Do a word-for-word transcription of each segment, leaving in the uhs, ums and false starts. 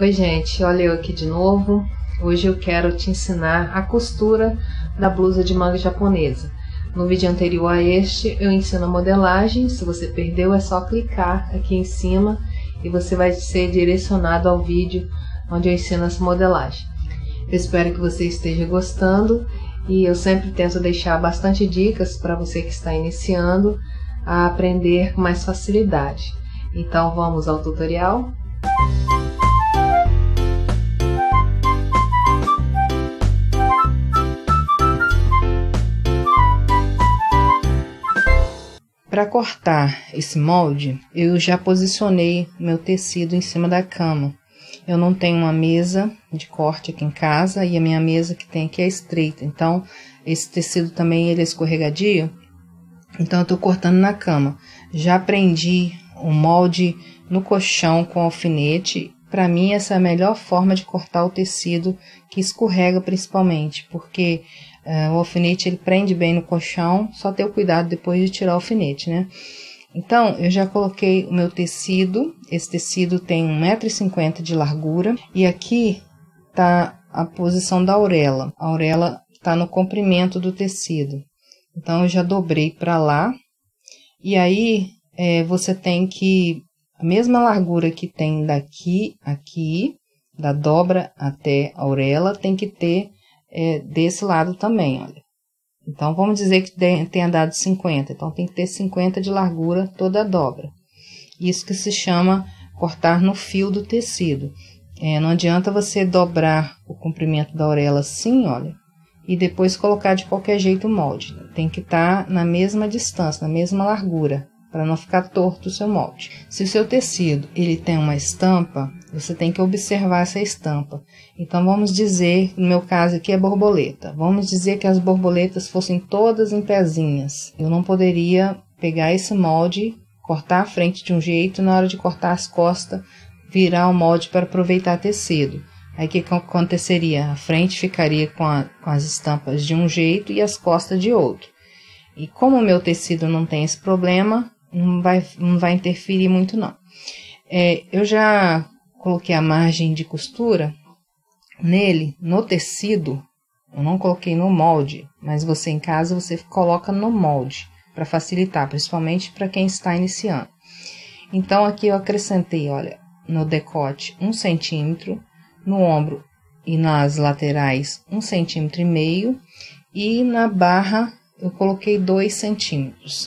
Oi gente, olha eu aqui de novo. Hoje eu quero te ensinar a costura da blusa de manga japonesa. No vídeo anterior a este eu ensino a modelagem. Se você perdeu é só clicar aqui em cima e você vai ser direcionado ao vídeo onde eu ensino essa modelagem. Eu espero que você esteja gostando e eu sempre tento deixar bastante dicas para você que está iniciando a aprender com mais facilidade. Então vamos ao tutorial? Para cortar esse molde, eu já posicionei meu tecido em cima da cama. Eu não tenho uma mesa de corte aqui em casa e a minha mesa que tem aqui é estreita. Então, esse tecido também ele é escorregadio. Então, eu tô cortando na cama. Já prendi o molde no colchão com alfinete. Para mim, essa é a melhor forma de cortar o tecido que escorrega principalmente, porque uh, o alfinete ele prende bem no colchão, só ter o cuidado depois de tirar o alfinete, né? Então, eu já coloquei o meu tecido, esse tecido tem um metro e cinquenta de largura, e aqui tá a posição da auréola. A auréola tá no comprimento do tecido. Então, eu já dobrei para lá, e aí é, você tem que, a mesma largura que tem daqui, aqui, da dobra até a auréola, tem que ter é, desse lado também, olha. Então, vamos dizer que tenha dado cinquenta, então tem que ter cinquenta de largura toda a dobra. Isso que se chama cortar no fio do tecido. É, não adianta você dobrar o comprimento da auréola assim, olha, e depois colocar de qualquer jeito o molde. Tem que estar na mesma distância, na mesma largura, para não ficar torto o seu molde. Se o seu tecido ele tem uma estampa, você tem que observar essa estampa. Então, vamos dizer, no meu caso aqui é borboleta. Vamos dizer que as borboletas fossem todas em pezinhas. Eu não poderia pegar esse molde, cortar a frente de um jeito, na hora de cortar as costas, virar o molde para aproveitar tecido. Aí, o que aconteceria? A frente ficaria com, a, com as estampas de um jeito e as costas de outro. E como o meu tecido não tem esse problema, não vai, não vai interferir muito, não. É, eu já coloquei a margem de costura nele, no tecido. Eu não coloquei no molde, mas você em casa, você coloca no molde, para facilitar, principalmente para quem está iniciando. Então, aqui eu acrescentei, olha, no decote um centímetro, no ombro e nas laterais um centímetro e meio, e na barra eu coloquei dois centímetros.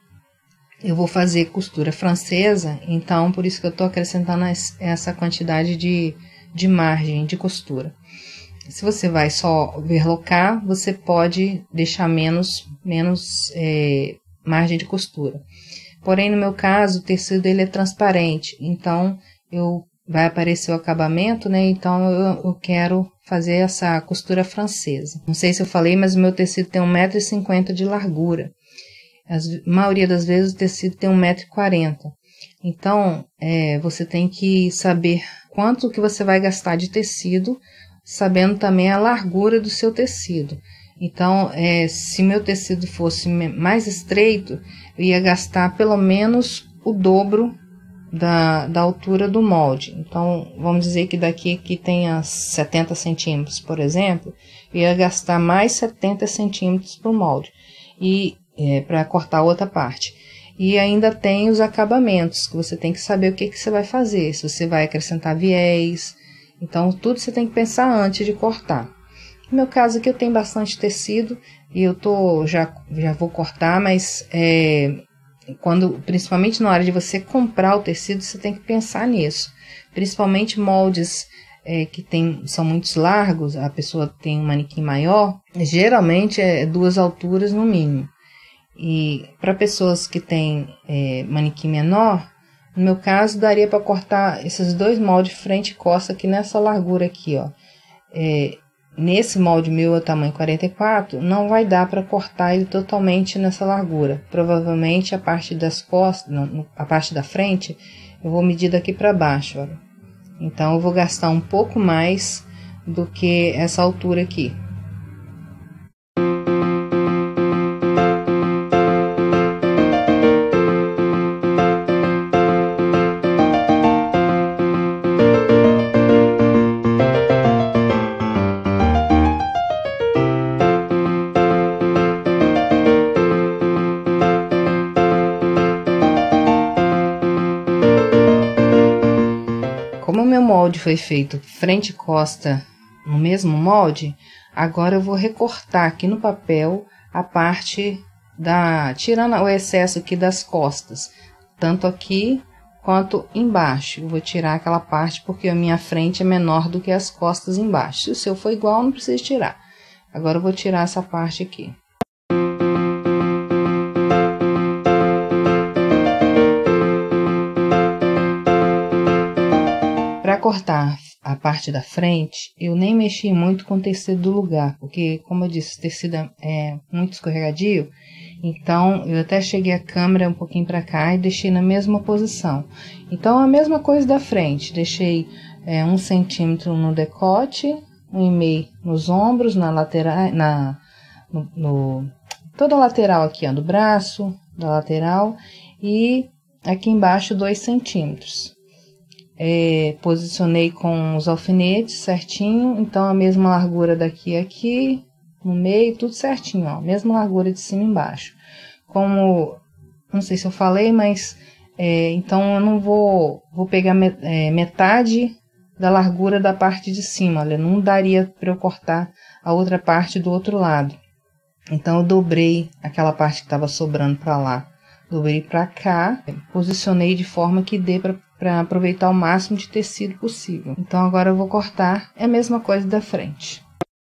Eu vou fazer costura francesa, então por isso que eu tô acrescentando essa quantidade de, de margem de costura. Se você vai só overlocar, você pode deixar menos, menos é, margem de costura. Porém, no meu caso, o tecido ele é transparente, então eu, vai aparecer o acabamento, né? Então eu, eu quero fazer essa costura francesa. Não sei se eu falei, mas o meu tecido tem um metro e cinquenta de largura. A maioria das vezes o tecido tem um metro e quarenta. Então, é, você tem que saber quanto que você vai gastar de tecido, sabendo também a largura do seu tecido. Então, é, se meu tecido fosse mais estreito, eu ia gastar pelo menos o dobro da, da altura do molde. Então, vamos dizer que daqui que tenha setenta centímetros, por exemplo, eu ia gastar mais setenta centímetros para o molde. E É, para cortar outra parte. E ainda tem os acabamentos, que você tem que saber o que, que você vai fazer, se você vai acrescentar viés. Então, tudo você tem que pensar antes de cortar. No meu caso aqui eu tenho bastante tecido e eu tô, já, já vou cortar, mas é, quando, principalmente na hora de você comprar o tecido, você tem que pensar nisso. Principalmente moldes é, que tem, são muito largos, a pessoa tem um manequim maior, geralmente é duas alturas no mínimo. E para pessoas que têm é, manequim menor, no meu caso, daria para cortar esses dois moldes frente e costa aqui nessa largura aqui, ó. É, nesse molde meu, é tamanho quarenta e quatro, não vai dar para cortar ele totalmente nessa largura. Provavelmente a parte das costas, não, a parte da frente, eu vou medir daqui para baixo, ó. Então, eu vou gastar um pouco mais do que essa altura aqui. Como o meu molde foi feito frente e costa no mesmo molde, agora eu vou recortar aqui no papel a parte da... tirando o excesso aqui das costas, tanto aqui quanto embaixo. Eu vou tirar aquela parte porque a minha frente é menor do que as costas embaixo. Se o seu for igual, não precisa tirar. Agora eu vou tirar essa parte aqui. Para cortar a parte da frente, eu nem mexi muito com o tecido do lugar, porque, como eu disse, o tecido é muito escorregadio, então eu até cheguei a câmera um pouquinho para cá e deixei na mesma posição. Então, a mesma coisa da frente, deixei é, um centímetro no decote, um e meio nos ombros, na lateral, na, no, no, toda a lateral aqui, ó, do braço, da lateral, e aqui embaixo dois centímetros. É, posicionei com os alfinetes certinho, então a mesma largura daqui a aqui, no meio, tudo certinho, ó, mesma largura de cima e embaixo. Como, não sei se eu falei, mas, é, então eu não vou, vou pegar met, é, metade da largura da parte de cima, olha, não daria para eu cortar a outra parte do outro lado. Então eu dobrei aquela parte que estava sobrando para lá, dobrei para cá, posicionei de forma que dê para para aproveitar o máximo de tecido possível. Então agora eu vou cortar é a mesma coisa da frente.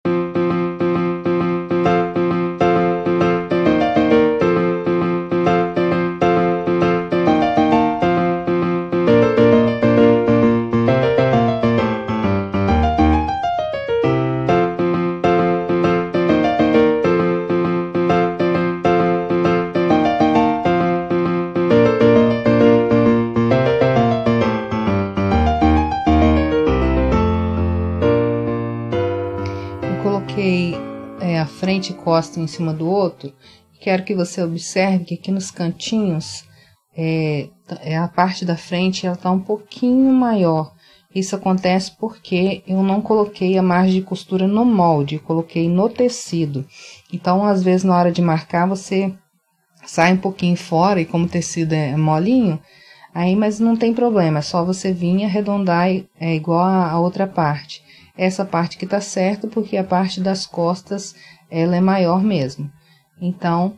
Coloquei é, a frente e costa em cima do outro. Quero que você observe que aqui nos cantinhos é, é a parte da frente ela está um pouquinho maior. Isso acontece porque eu não coloquei a margem de costura no molde, eu coloquei no tecido. Então, às vezes, na hora de marcar, você sai um pouquinho fora, e como o tecido é molinho, aí, mas não tem problema, é só você vir arredondar, é igual a, a outra parte. Essa parte que tá certo, porque a parte das costas, ela é maior mesmo. Então,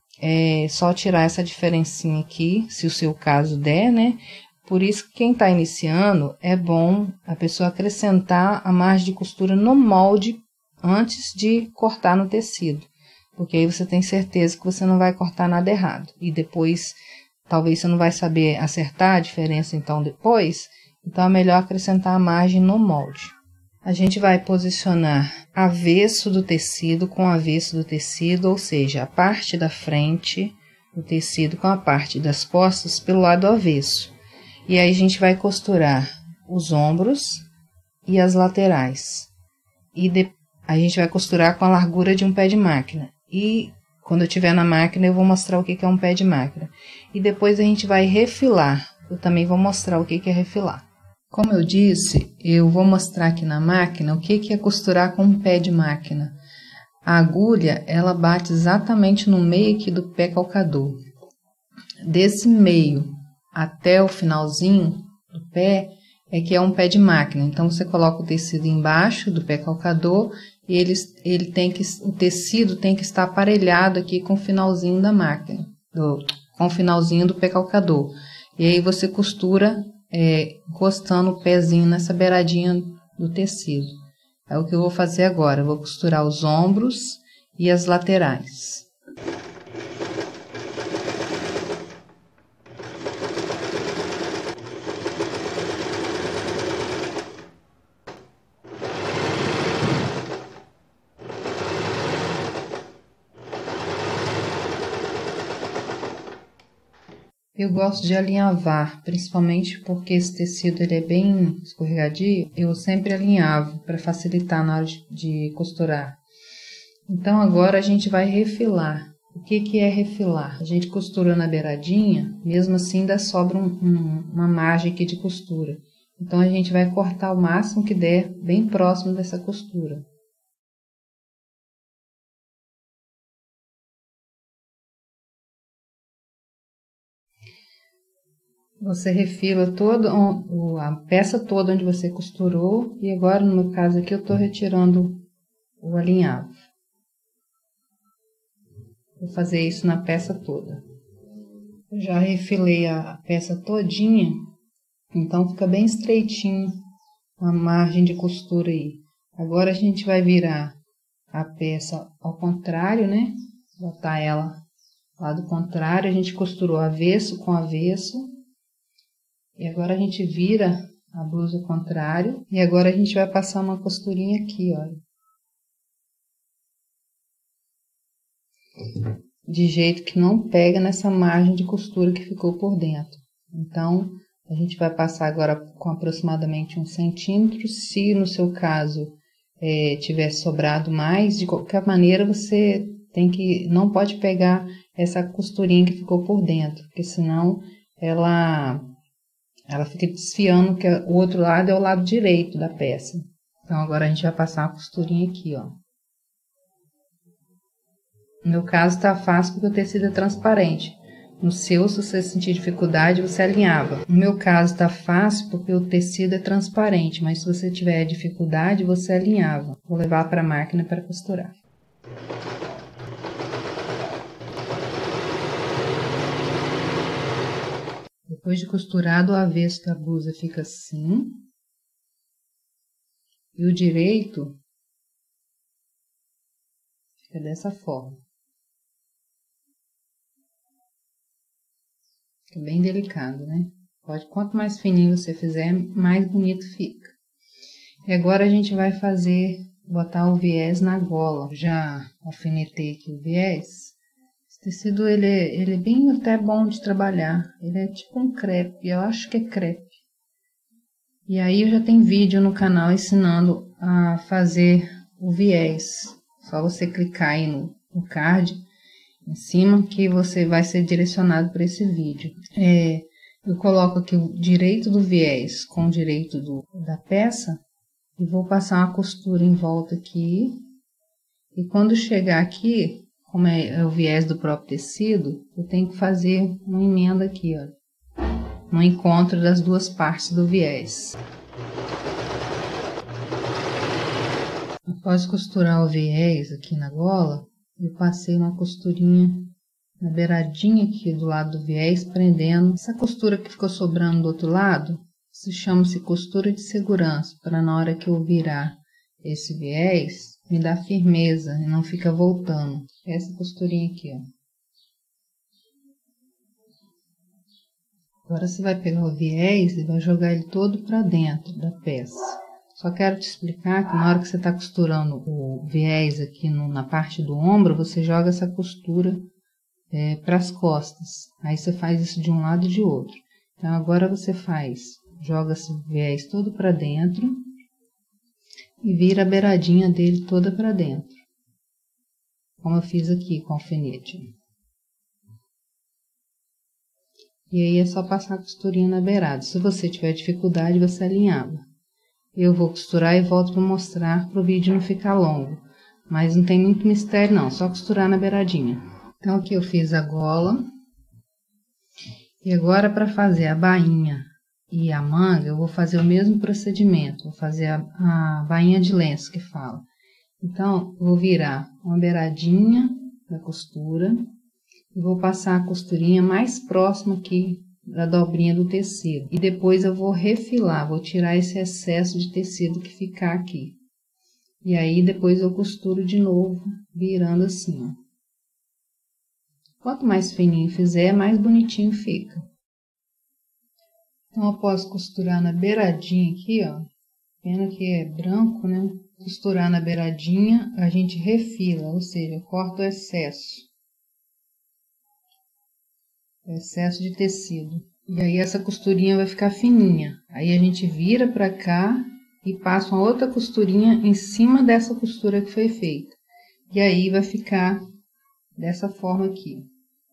é só tirar essa diferencinha aqui, se o seu caso der, né? Por isso que quem tá iniciando, é bom a pessoa acrescentar a margem de costura no molde antes de cortar no tecido. Porque aí você tem certeza que você não vai cortar nada errado. E depois, talvez você não vai saber acertar a diferença então depois. Então é melhor acrescentar a margem no molde. A gente vai posicionar avesso do tecido com avesso do tecido, ou seja, a parte da frente do tecido com a parte das costas pelo lado avesso. E aí a gente vai costurar os ombros e as laterais. E de, a gente vai costurar com a largura de um pé de máquina. E quando eu estiver na máquina eu vou mostrar o que é um pé de máquina. E depois a gente vai refilar. Eu também vou mostrar o que é refilar. Como eu disse, eu vou mostrar aqui na máquina o que é costurar com um pé de máquina. A agulha, ela bate exatamente no meio aqui do pé calcador. Desse meio até o finalzinho do pé, é que é um pé de máquina. Então, você coloca o tecido embaixo do pé calcador e ele, ele tem que, o tecido tem que estar aparelhado aqui com o finalzinho da máquina, do, com o finalzinho do pé calcador. E aí você costura É, encostando o pezinho nessa beiradinha do tecido. É o que eu vou fazer agora. Eu vou costurar os ombros e as laterais. Eu gosto de alinhavar, principalmente porque esse tecido ele é bem escorregadio, eu sempre alinhavo para facilitar na hora de, de costurar. Então agora a gente vai refilar. O que que é refilar? A gente costura na beiradinha, mesmo assim ainda sobra um, um, uma margem aqui de costura. Então a gente vai cortar o máximo que der, bem próximo dessa costura. Você refila toda a peça toda onde você costurou e agora no meu caso aqui eu estou retirando o alinhavo. Vou fazer isso na peça toda. Eu já refilei a peça todinha, então fica bem estreitinho a margem de costura aí. Agora a gente vai virar a peça ao contrário, né? Botar ela lá do contrário, a gente costurou avesso com avesso. E agora a gente vira a blusa ao contrário. E agora a gente vai passar uma costurinha aqui, olha. De jeito que não pega nessa margem de costura que ficou por dentro. Então, a gente vai passar agora com aproximadamente um centímetro. Se no seu caso é, tiver sobrado mais, de qualquer maneira você tem que, não pode pegar essa costurinha que ficou por dentro, porque senão ela... Ela fica desfiando, que o outro lado é o lado direito da peça. Então, agora a gente vai passar uma costurinha aqui, ó. No meu caso, tá fácil porque o tecido é transparente. No seu, se você sentir dificuldade, você alinhava. No meu caso, tá fácil porque o tecido é transparente, mas se você tiver dificuldade, você alinhava. Vou levar para a máquina para costurar. Depois de costurado, o avesso da blusa fica assim. E o direito fica dessa forma. Fica bem delicado, né? Pode, quanto mais fininho você fizer, mais bonito fica. E agora a gente vai fazer, botar o viés na gola. Já alfinetei aqui o viés. Esse tecido, ele é, ele é bem até bom de trabalhar. Ele é tipo um crepe, eu acho que é crepe. E aí eu já tenho vídeo no canal ensinando a fazer o viés. Só você clicar aí no, no card em cima que você vai ser direcionado para esse vídeo. É, eu coloco aqui o direito do viés com o direito do, da peça e vou passar uma costura em volta aqui. E quando chegar aqui, como é o viés do próprio tecido, eu tenho que fazer uma emenda aqui, ó, no encontro das duas partes do viés. Após costurar o viés aqui na gola, eu passei uma costurinha na beiradinha aqui do lado do viés, prendendo. Essa costura que ficou sobrando do outro lado, se chama-se costura de segurança, para na hora que eu virar esse viés, me dá firmeza e não fica voltando. Essa costurinha aqui, ó. Agora você vai pegar o viés e vai jogar ele todo para dentro da peça. Só quero te explicar que na hora que você está costurando o viés aqui no, na parte do ombro, você joga essa costura é, para as costas. Aí você faz isso de um lado e de outro. Então agora você faz, joga esse viés todo para dentro e vira a beiradinha dele toda para dentro, como eu fiz aqui com o alfinete. E aí é só passar a costurinha na beirada. Se você tiver dificuldade, você alinhava. Eu vou costurar e volto para mostrar para o vídeo não ficar longo. Mas não tem muito mistério não, só costurar na beiradinha. Então aqui eu fiz a gola. E agora para fazer a bainha e a manga, eu vou fazer o mesmo procedimento. Vou fazer a, a bainha de lenço que fala. Então, vou virar uma beiradinha da costura e vou passar a costurinha mais próxima aqui da dobrinha do tecido. E depois eu vou refilar, vou tirar esse excesso de tecido que ficar aqui. E aí depois eu costuro de novo, virando assim, ó. Quanto mais fininho fizer, mais bonitinho fica. Então, após costurar na beiradinha aqui, ó, pena que é branco, né? Costurar na beiradinha, a gente refila, ou seja, corta o excesso. O excesso de tecido. E aí essa costurinha vai ficar fininha. Aí a gente vira pra cá e passa uma outra costurinha em cima dessa costura que foi feita. E aí vai ficar dessa forma aqui.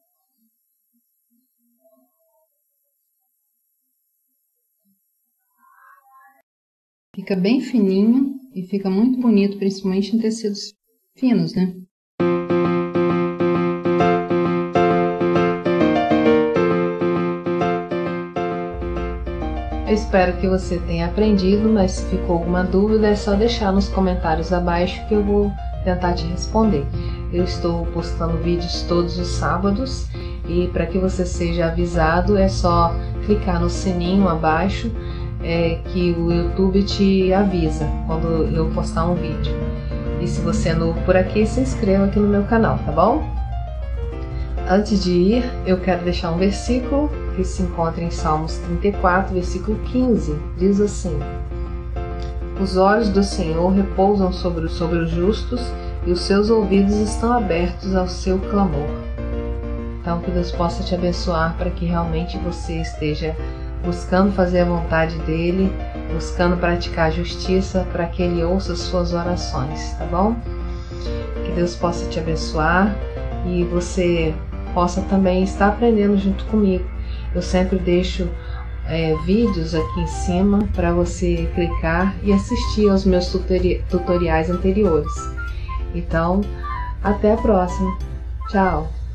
Fica bem fininho e fica muito bonito, principalmente em tecidos finos, né? espero que você tenha aprendido, mas se ficou alguma dúvida é só deixar nos comentários abaixo que eu vou tentar te responder. Eu estou postando vídeos todos os sábados e para que você seja avisado é só clicar no sininho abaixo é, que o YouTube te avisa quando eu postar um vídeo. E se você é novo por aqui, se inscreva aqui no meu canal, tá bom? Antes de ir, eu quero deixar um versículo que se encontra em Salmos trinta e quatro, versículo quinze. Diz assim: os olhos do Senhor repousam sobre, sobre os justos e os seus ouvidos estão abertos ao seu clamor. Então, que Deus possa te abençoar para que realmente você esteja buscando fazer a vontade dEle, buscando praticar a justiça para que Ele ouça as suas orações, tá bom? Que Deus possa te abençoar e você possa também estar aprendendo junto comigo. Eu sempre deixo é, vídeos aqui em cima para você clicar e assistir aos meus tutori- tutoriais anteriores. Então, até a próxima. Tchau!